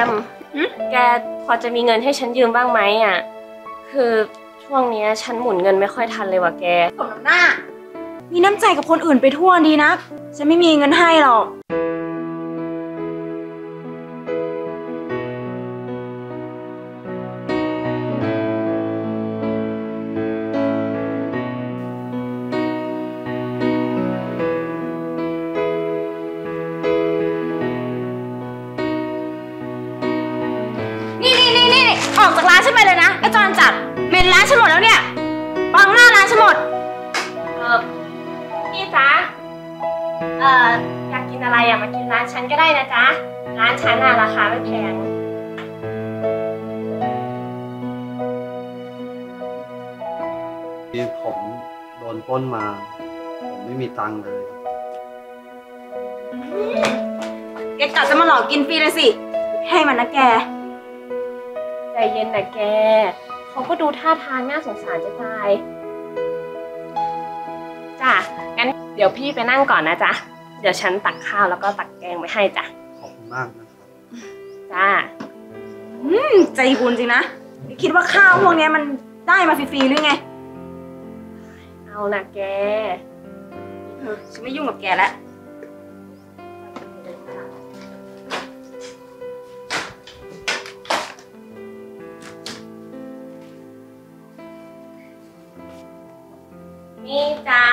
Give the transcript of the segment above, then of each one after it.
มแกพอจะมีเงินให้ฉันยืมบ้างไหมอ่ะคือช่วงนี้ฉันหมุนเงินไม่ค่อยทันเลยว่ะแกสมน้ำหน้ามีน้ำใจกับคนอื่นไปทั่วดีนะฉันไม่มีเงินให้หรอกนี่ออกจากร้านฉันไปเลยนะไอ้จอนจัดเมนร้านฉันหมดแล้วเนี่ยปังหน้าร้านฉันหมดพี่จ๊ะอยากกินอะไรอ่ะมากินร้านฉันก็ได้นะจ๊ะร้านฉันราคาไม่แพงที่ผมโดนปล้นมาผมไม่มีตังค์เลยแกกะจะมาหลอกกินฟรีเลยสิให้มันนะแกใจเย็นนะแกเขาก็ดูท่าทางน่าสงสารจะตายจ้ะงั้นเดี๋ยวพี่ไปนั่งก่อนนะจ๊ะเดี๋ยวฉันตักข้าวแล้วก็ตักแกงไว้ให้จ้ะขอบคุณมากนะครับจ้าใจบุญจริงนะไม่คิดว่าข้าวพวกนี้มันได้มาฟรีๆหรือไงเอานะแกฉันไม่ยุ่งกับแกแล้วนี่จ้า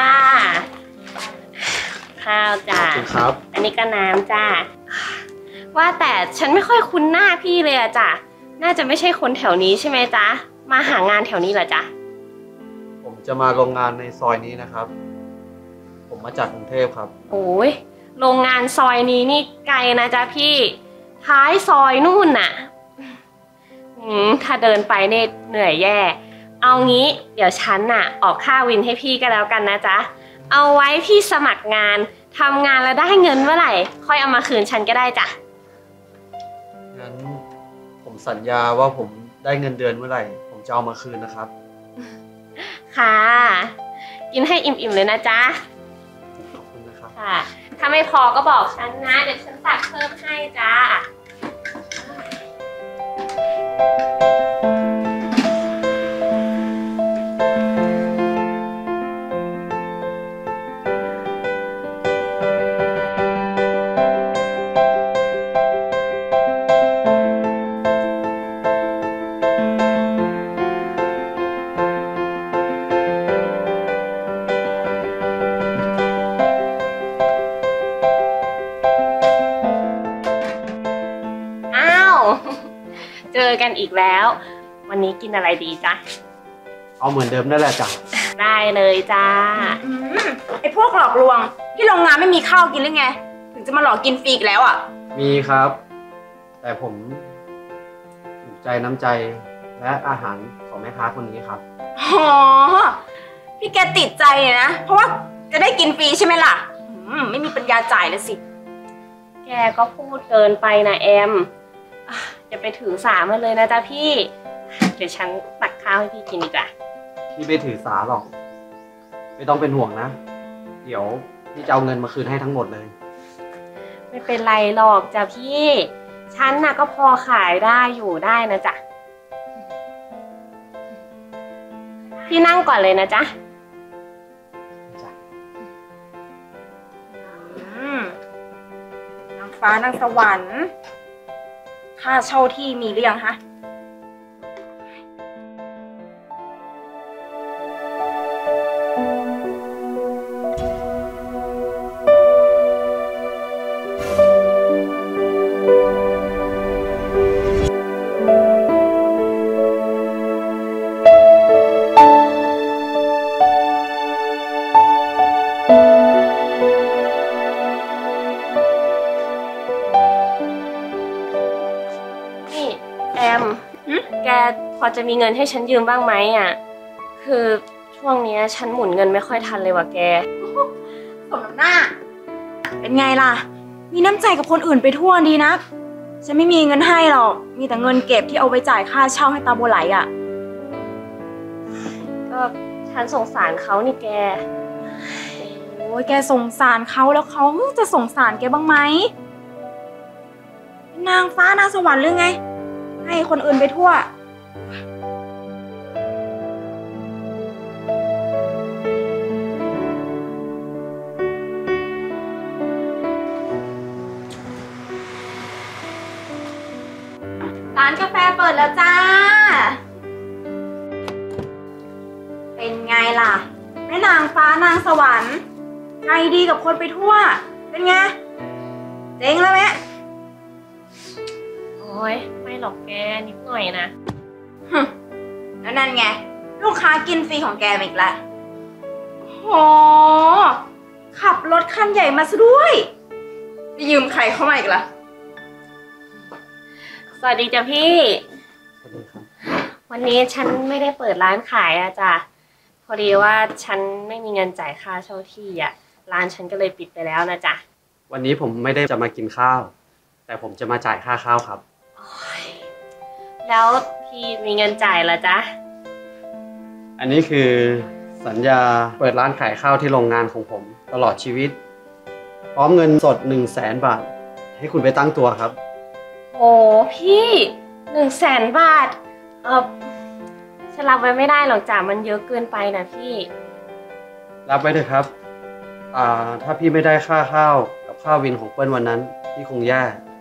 ข้าวจ้าครับอันนี้ก็น้ำจ้าว่าแต่ฉันไม่ค่อยคุ้นหน้าพี่เลยอะจ้ะน่าจะไม่ใช่คนแถวนี้ใช่ไหมจ๊ะมาหางานแถวนี้เหรอจ๊ะผมจะมาโรงงานในซอยนี้นะครับผมมาจากกรุงเทพครับโอ้ยโรงงานซอยนี้นี่ไกลนะจ๊ะพี่ท้ายซอยนู่นน่ะถ้าเดินไปเนี่ยเหนื่อยแย่เอางี้เดี๋ยวฉันน่ะออกค่าวินให้พี่ก็แล้วกันนะจ๊ะเอาไว้พี่สมัครงานทำงานแล้วได้เงินเมื่อไหร่ค่อยเอามาคืนฉันก็ได้จ้ะงั้นผมสัญญาว่าผมได้เงินเดือนเมื่อไหร่ผมจะเอามาคืนนะครับค่ะกินให้อิ่มๆเลยนะจ๊ะขอบคุณนะครับค่ะถ้าไม่พอก็บอกฉันนะเดี๋ยวฉันตักเพิ่มให้จ้าเจอกันอีกแล้ววันนี้กินอะไรดีจ๊ะเอาเหมือนเดิมนั่นแหละจ้ะได้เลยจ้าไอ้พวกหลอกลวงที่โรงงานไม่มีข้าวกินหรือไงถึงจะมาหลอกกินฟรีอีกแล้วอ่ะมีครับแต่ผมถูกใจน้ำใจและอาหารของแม่ค้าคนนี้ครับอ๋อพี่แกติดใจนะเพราะว่าจะได้กินฟรีใช่ไหมล่ะไม่มีปัญญาจ่ายเลยสิแกก็พูดเกินไปนะแอมอย่าไปถือสามันเลยนะจ๊ะพี่เดี๋ยวฉันตักข้าวให้พี่กินดีกว่าพี่ไม่ถือสาหรอกไม่ต้องเป็นห่วงนะเดี๋ยวพี่จะเอาเงินมาคืนให้ทั้งหมดเลยไม่เป็นไรหรอกจ้ะพี่ฉันน่ะก็พอขายได้อยู่ได้นะจ๊ะพี่นั่งก่อนเลยนะจ๊ะนางฟ้านางสวรรค์ค่าเช่าที่มีหรือยังคะแอมแกพอจะมีเงินให้ฉันยืมบ้างไหมอ่ะคือช่วงนี้ฉันหมุนเงินไม่ค่อยทันเลยว่ะแกสมน้ำหน้าเป็นไงล่ะมีน้ำใจกับคนอื่นไปทั่วดีนะฉันไม่มีเงินให้หรอกมีแต่เงินเก็บที่เอาไปจ่ายค่าเช่าให้ตาบัวไหลอ่ะก็ฉันสงสารเขานี่แกโอ้ยแกสงสารเขาแล้วเขาจะสงสารแกบ้างไหมนางฟ้านางสวรรค์หรือไง ให้คนอื่นไปทั่ว ร้านกาแฟเปิดแล้วจ้า เป็นไงล่ะแม่นางฟ้านางสวรรค์ใจดีกับคนไปทั่ว เป็นไง เจ๊งแล้วแม่โอ้ยไม่หรอกแกนิดหน่อยนะแล้วนั่นไง ลูกค้ากินฟรีของแกมาอีกแล้วโหขับรถคันใหญ่มาซะด้วยไปยืมใครเข้ามาอีกล่ะสวัสดีจ้ะพี่สวัสดีครับวันนี้ฉันไม่ได้เปิดร้านขายอะจ้ะพอดีว่าฉันไม่มีเงินจ่ายค่าเช่าที่อะร้านฉันก็เลยปิดไปแล้วนะจ๊ะวันนี้ผมไม่ได้จะมากินข้าว แต่ผมจะมาจ่ายค่าข้าวครับโอ๊ยแล้วพี่มีเงินจ่ายเหรอจ๊ะอันนี้คือสัญญาเปิดร้านขายข้าวที่โรงงานของผมตลอดชีวิต พร้อมเงินสด 100,000 บาท ให้คุณไปตั้งตัวครับโอ้พี่100,000 บาทฉันรับไว้ไม่ได้หรอกจ้ะมันเยอะเกินไปนะพี่รับไว้เถอะครับถ้าพี่ไม่ได้ค่าข้าวกับข้าววินของเปิ้ลวันนั้นพี่คงแย่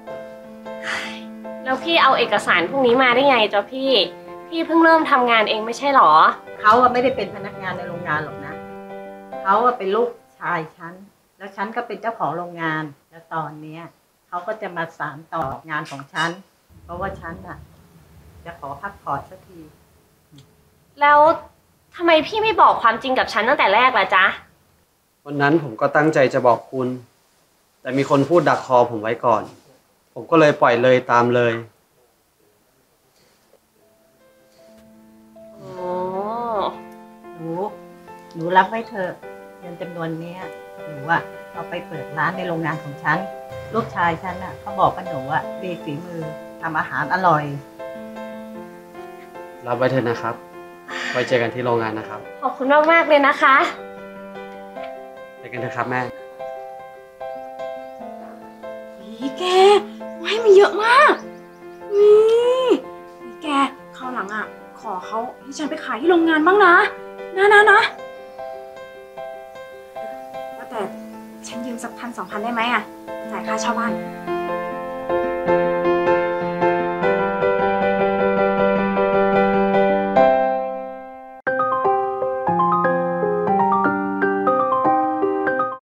แล้วพี่เอาเอกสารพวกนี้มาได้ไงจ๊ะพี่ พี่เพิ่งเริ่มทำงานเองไม่ใช่หรอเขาอะไม่ได้เป็นพนักงานในโรงงานหรอกนะ เขาอะเป็นลูกชายฉัน แล้วฉันก็เป็นเจ้าของโรงงาน แล้วตอนเนี้ยเขาก็จะมาสานต่องานของฉัน เพราะว่าฉันอะจะขอพักผ่อนสักทีแล้วทำไมพี่ไม่บอกความจริงกับฉันตั้งแต่แรกล่ะจ๊ะวันนั้นผมก็ตั้งใจจะบอกคุณ แต่มีคนพูดดักคอผมไว้ก่อน ผมก็เลยปล่อยเลยตามเลยอ๋อหนูรับไว้เถอะเงินจำนวนเนี้ยหนูอะเอาไปเปิดร้านในโรงงานของฉัน ลูกชายฉันอะเขาบอกว่าหนูอะมีฝีมือทำอาหารอร่อยรับไว้เถอะนะครับ ไว้เจอกันที่โรงงานนะครับขอบคุณมากๆเลยนะคะเจอกันเถอะครับแม่นี่แกให้มันเยอะมากนี่แกคราวหลังอ่ะ ขอเขาให้ฉันไปขายที่โรงงานบ้างนะว่าแต่ฉันยืมสัก1,000-2,000ได้ไหมอ่ะ จ่ายค่าเช่าบ้าน